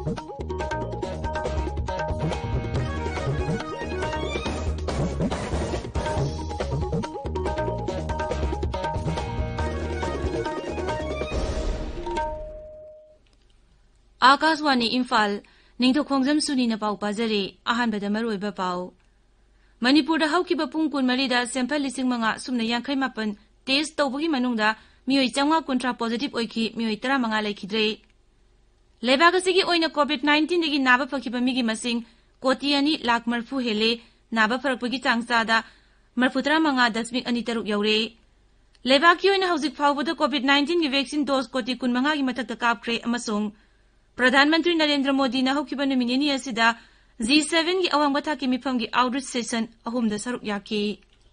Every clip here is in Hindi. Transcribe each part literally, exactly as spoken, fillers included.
आकाशवाणी इम्फाल निंगथौखोंगजम सुनी न पाउ पाजरे अहानबद मरोइबा पाउ मणिपुर हौकिबा पुंग कुनमरीदा सैंपल लिसिंग मंगा सुमना यांखै मापन टेस्ट तौबगी मनुंगदा मियोइ चंगा कुंट्रा पॉजिटिव ओइखि मियोइ तरा मंगा लेखिद्रे लेबाग असिगी ओइना कोविड नाइन्टीन दगी नाबा फखिबा मिगी मसिंग कोटी अनि लाख मरफु हेले नाबा फरकपगी चांगसादा मरफुतरा मंगा दशमिक अनि तरुक यौरे लेबाग की ओइना हौजिक फावबदा कोविड नाइन्टीन गी वैक्सीन डोज कोटी कुन मंगा गी मथक्ता कापख्रे अमसुंग प्रधानमंत्री नरेंद्र मोदी न हौकिबा नुमिनेनी असिदा जी सेवन की अवांगबा थाकी मिफम की आउटरीच सेशन अहुमदा सरुक याकी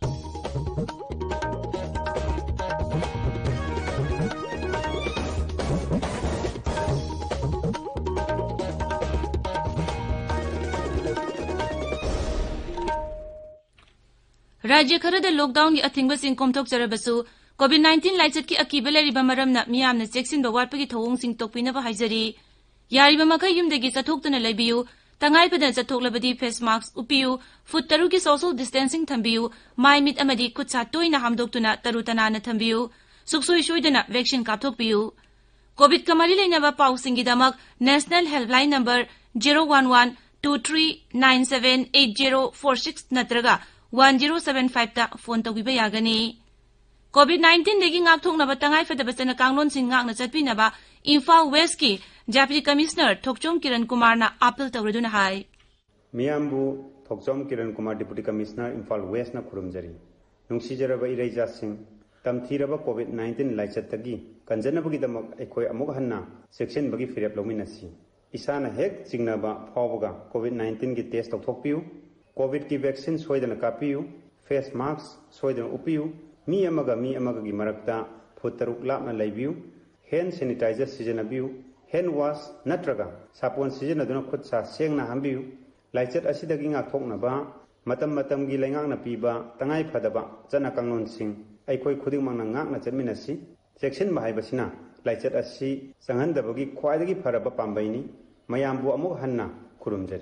राज्य खरदा लॉकडाउन की अथिंगबसिंग कोमथोकचरबसु कोविड नाइन्टीन लाइचत की अकीबा लेरिबा मरमना मियामना चेक्सिनबा वाटपगी थौंगसिंग तोकपिनबा हाइजरी यारिबा मखै युमदगी चथोक्तुना लेबियु तंगाई फदन चथोक्लबदी फेस मास्क उपियु फुट तरु की सोशल डिस्टेंसिंग थंबियु माइ मिट अमदी खुदसा तोइना हामदोक्तुना तरु तनाना थंबियु सुक्सोइ सोइदना वैक्सीन कापथोकपियु कोविड कमरी लेनबा पाउसिंगीदमक national helpline number zero one one two three nine seven eight zero four six नत्रगा one zero seven five ता फोन तौबिबा यागनी कोविड नाइन्टीन दगी ngaktoknaba tangai fadabasana kanglon sing ngakna chatpinaba Imphal west की डेप्यूटी कमिश्नर थोकचोम किरण कुमार ना अपील तौरदुना हाय मियामबु Thokchom Kiran Kumar deputy commissioner Imphal west ना खुरुमजरी नुंगसीजरबा इरेजा सिंह तमथीरबा कोविड नाइन्टीन लाइचतगी कंजनबगी दमक एखोय अमुक हन्ना सेक्शन बगी फिरेप लौमिनसी इसाना हेक चिंगनबा फावबगा कोविड नाइन्टीन की टेस्ट तौथोकपियु कोविड की वैक्सीन सोयदना कापियु फेस मास्क सोयदना उपियु मी अमगा मी अमगा की मरकता फुट तरुक लापना लैबियु हैंड सैनिटाइजर सिजनबियु हैंड वॉश नत्रगा सापोन सिजनदुना खुदसा सेंगना हांबियु लाइचत असिदगी ngaktoknaba matam matamgi laingangna piba tangai phadaba chana kanglon sing aikoi khuding mangna ngakna chatminasi section bahaibasina लाइचत असि संगंदबगी ख्वाइदगी फरबा पांबाइनी मयामबु अमुक हन्ना खुरुमजरी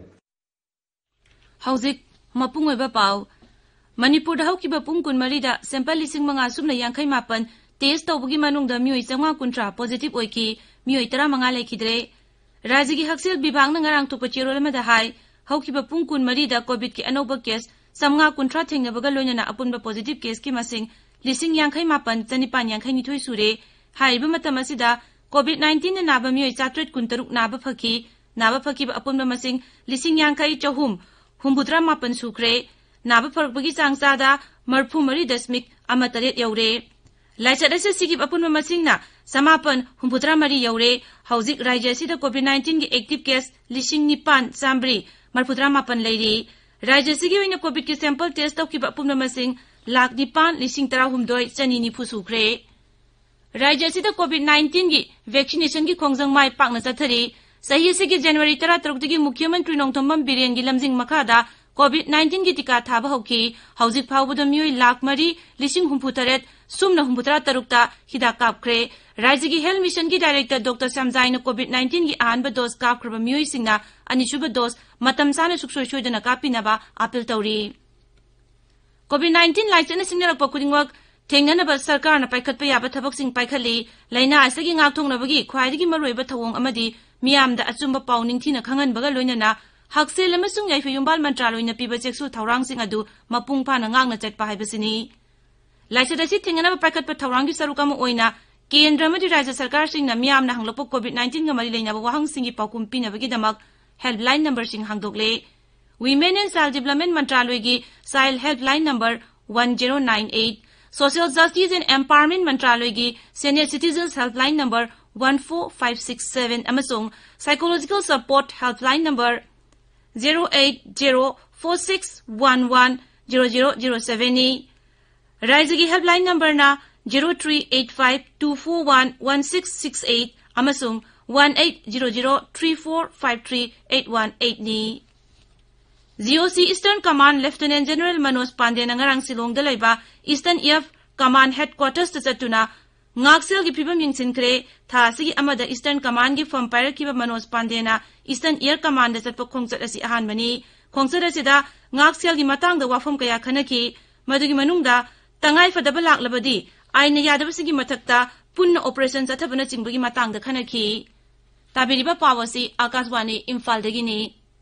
हौजिक मपुंग ओइबा पाउ मणिपुर हौकिबा पुंग कुनमरीदा सैंपल लिसिंग मंगा सुमना यांखै मापन टेस्ट तौबगी मनुंगदा मियोइ चंगा कुंट्रा पॉजिटिव ओइखि मियोइ तरा मंगा लेखिद्रे राज्य की हक्सेल विभागना ngarang थोकपा चेरोल अमदा हाय हौकिबा पुंग कुनमरीदा कोविड की अनौबा केस समगा कुंट्रा थेंगनबगा लोइनना अपुनबा पॉजिटिव केस की मसिंग लिसिंग यांखै मापन चनिपान यांखै निथोइ सुरे हाइबा मतम असिदा कोविड नाइन्टीन नाबा मियोइ चात्रेट कुंतरुक नाबा फखि नाबा फखिबा अपुनबा मसिंग लिसिंग यांखै चहुम हुमबुद्रा मापन सुख्रे नाबा फरकबगी चांगसादा मरफु मरी दशमिक अमा तरेट यौरे लाइचत असे सिगिब अपुनबा मसिंगना समापन हुमबुद्रा मरी यौरे हौजिक राज्य असिदा कोविड नाइन्टीन की एक्टिव केस लिसिंग निपान चामब्री मरफुद्रा मापन लेरी राज्य सिगी ओइना कोविड की सैंपल टेस्ट तौकिबा अपुनबा मसिंग लाख निपान लिसिंग तरा हुमदोय चनी निफु सुख्रे राज्य असिदा कोविड नाइन्टीन की वैक्सीनेशन की खोंगजंग माइ पाकना चथरी सही असिगी जनवरी तरा तरुकदगी मुख्यमंत्री नोंथोंबम बिरेन की लमजिंग मखादा कोविड नाइन्टीन की टीका थाबा हौकी हौजिक फावबदा मियोइ लाख मरी लिसिंग हुमफु तरेट सुमना हुमफुतरा तरुकता हिदाक कापख्रे राज्य की हेल्थ मिशन की डायरेक्टर डॉक्टर समजाइना कोविड नाइन्टीन की अहानबा डोज कापख्रबा मियोइसिंगना अनिसुबा डोज मतम साना सुक्सोइ सोइदना कापिनबा अपील तौरी कोविड नाइन्टीन लाइचना सिंगनरपा खुदिंगमक थेंगनबा सरकारना पाइखतपा याबा थबकसिंग पाइखली लाइना असगी ngaktoknabagi ख्वाइदगी मरोइबा थवोंग अमदि मियामदा अचुंबा पाउ निंगथिना खंगनबगा लोइनना हक्सेल अमसुंग याइफयुंबाल मंत्रालयना पिबा चेक्सु थौरांगसिंग अदु मपुंग फाना ngang चटपा हाइबसिनी लाइचत असि थेंगनबा पाइखतपा थौरांगी सरुक अमा ओइना केंद्र अमदि राज्य सरकारसिंगना मियामना हंगलपा कोविड नाइन्टीन गा मरि लेनाबा वाहंगसिंगी पाउकुम पिनबगीदमक हेल्पलाइन नंबरसिंग हांगदोकले वुमेन एंड चाइल्ड डेवलपमेंट मंत्रालयगी child helpline number one zero nine eight social justice and empowerment मंत्रालयगी senior citizens helpline number one four five six seven अमसुंग psychological support helpline number zero eight zero four six one one zero zero zero seven नी राज्य की हेल्पलाइन नंबर ना zero three eight five two four one one six six eight अमसुंग one eight zero zero three four five three eight one eight नी G O C Eastern Command Lieutenant General Manoj Pandey na ngarang silong dalaiba Eastern E F Command Headquarters ta chatuna ngaksil gi phibam yingsinkhre tha sigi amada Eastern Command gi from Pairakiba Manoj Pandena Eastern Air Command da chatpa khongchat asi ahan bani khongchat asida ngaksil gi matang da wafam kaya khanaki madugi manungda tangai fadaba laklabadi aina yadaba sigi mathakta punna operation chathabana chingbagi matang da khanaki tabiriba pawasi Akashwani Imphal dagini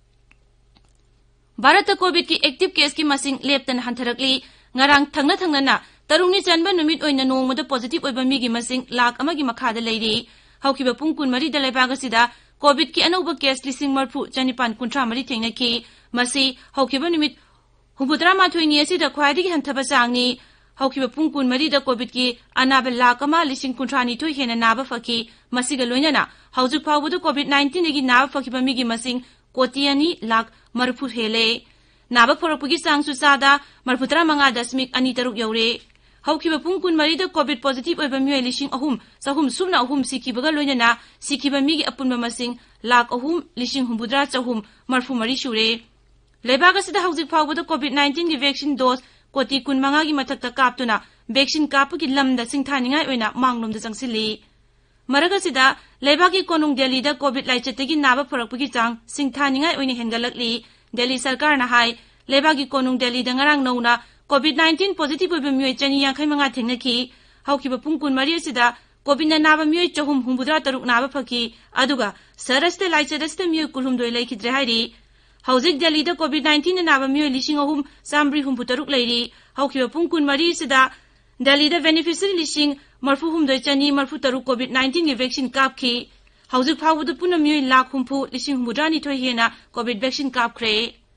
Bharat COVID ki active case ki masing leptan hantarakli ngarang thangna thangna na tarungni chanba numit oina nongmada positive oiba mi gi masing lakh amagi makhada leiri haukiba pungkun mari da lebaga sida COVID ki anauba case lising marfu chanipan kuntra mari thengna ki masi haukiba numit humbutra ma thoini asida khwaidi hanthaba sangni haukiba pungkun mari da COVID ki anaba lakh ama lising kuntra ni thoi hena naba faki masiga loinana haujuk phawbudu COVID nineteen gi naba fakiba mi gi masing kotiani lakh marfu hele naba phorokpugi sangsu sada marfutra manga dasmik ani taruk yaure haukiba pungkun mari da COVID positive oiba mi lising ahum sahum sumna ahum sikibaga loinana sikiba mi gi apunba masing lakh ahum lising humbudra chahum marfu mari shure lebaga sida haujuk phawbudu COVID nineteen gi vaccine dose koti kun manga gi mathakta kaptuna vaccine kapugi lamda singthaningai oina manglomda changsili maraga sida lebagi konung Delhi da COVID laichategi naba phorakpugi chang singthaningai oina hengalakli Delhi sarkar na hai lebagi konung Delhi da ngarang nauna COVID nineteen positive oiba mioi chani yankhai manga thengnaki haukiba pungkun mari sida COVID na naba mioi chahum humbudra taruk naba phaki aduga saraste laichateste mioi kulhumdoi laikhidre hairi hauzik Delhi da COVID nineteen na naba mioi lising ahum samri humbutaruk leiri haukiba pungkun mari sida Delhi da beneficiary lising marfu humdoi chani marfu taruk COVID nineteen gi vaccine kapki hauzik phawbudu puna mioi lakh humpu lising humbudrani thoi hena COVID vaccine kapkhre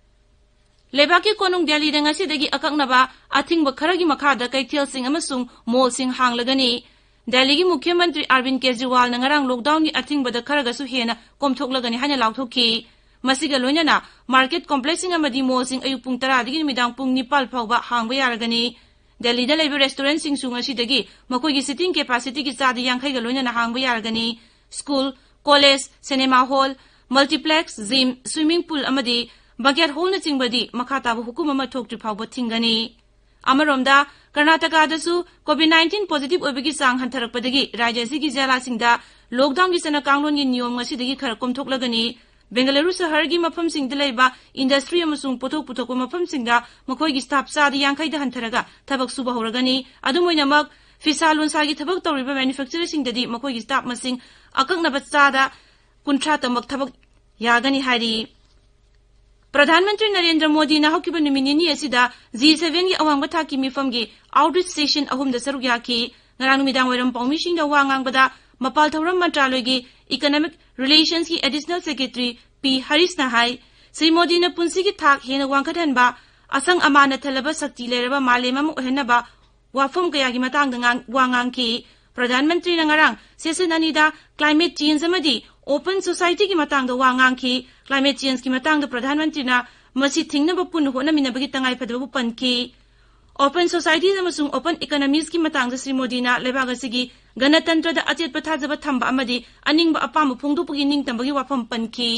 lebaki konung Delhi da ngasidagi akaknaba athingba kharagi makhada kaithel sing amasung mall sing hanglagani Delhi gi Mukhya Mantri Arvind Kejriwal na ngarang lockdown gi athingba da kharaga su hena komthoklagani hana lauthokki masiga loinana market complex sing amadi mall sing ayuk pung tara digi midang pung nipal phawba hangba yaragani Delhi da leba restaurant sing sunga sidagi makoi gi sitting capacity gi chadi yankhai ga loinana hangba yaragani school college cinema hall multiplex gym swimming pool amadi bagyat hall na chingbadi makhatabu hukuma ma thokti phawba thingani amaromda Karnataka da su COVID nineteen positive oibagi sang hantarakpadagi rajya sigi jala singda lockdown gi sana kanglon gi niyom ngasidagi khara komthoklagani Bengaluru sahar gi mafam singda leiba industry amasung pothok puthok mafam singda makoi gi staff sadi yankhai da hantaraga thabak suba horagani adumoinamak fisalun sagi thabak tawriba manufacturer singdadi makoi gi staff masing akakna bachada kuntra tamak thabak yagani hari Pradhanmantri Narendra Modi na haukiba numinini asida G seven gi awangba thaki mifam gi outreach session ahum da saruk yaki ngarang midang wairam paumi singda wangang bada mapal thauram mantraloy gi economic relations ki additional secretary P Haris na hai Sri Modi na punsi gi thak hena wangkhathan ba asang amana thalaba sakti leraba malema mu henaba wafum kaya gi matang da wangang ki Pradhanmantri na ngarang session anida climate change amadi open society ki matang da wangang ki climate change ki matang da Pradhanmantri na masi thingna ba pun hona minabagi tangai phadbu panki open society amasung open economies ki matang da Sri Modi na lebaga sigi ganatantra da achet pathajaba thamba amadi aningba apam phongdupagi ningtambagi wafam panki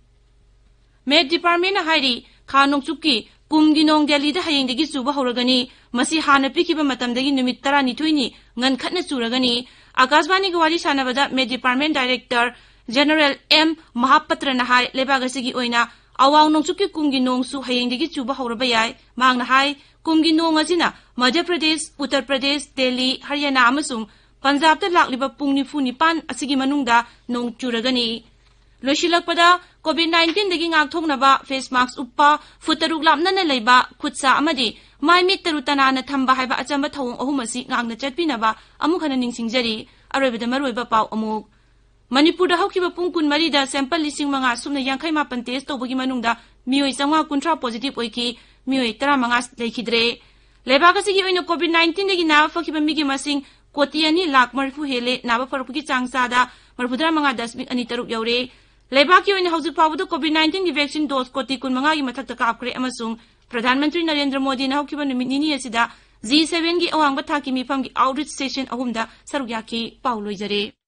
Med department na hairi khanong chukki kumgi nong Delhi da hayengdagi suba horagani masi hana pikiba matamdagi numit tara ni thoini ngan khatna suragani Akashwani gi wali sanabada Med department director General M Mahapatra na hai lebaga sigi oina awang nong chukki kumgi nong su hayengdagi chuba horaba yai mang na hai kumgi nong ajina Madhya Pradesh Uttar Pradesh Delhi Haryana amasung Punjab ta lakliba pungni funi pan asigi manungda nong churagani loishilakpada COVID nineteen dagi ngak thoknaba face mask uppa futaruk lapnana leiba khutsa amadi mai mit tarutana na thamba haiba achamba thawong ahum asi ngakna chatpinaba amukhana ningsingjari aroibada maroiba paw amuk Manipur da haukiba pungkun mari da sample lising manga sumna yankhai mapan test tobagi manungda mioi changwa kuntra positive oiki mioi tara manga leikhidre lebaga sigi oina COVID nineteen dagi na fakiba migi masing kotiani lakh marfu hele naba farpugi changsada marfudra manga dasmik ani taruk yaure Lebaki oina haujuk phawbudu COVID nineteen gi vaccine dose koti kun manga gi mathakta kapkre amasung Pradhanmantri Narendra Modi na haukiba numit nini asida G seven gi awangba thaki mifam gi outreach session ahumda saruk yaki pauloi jare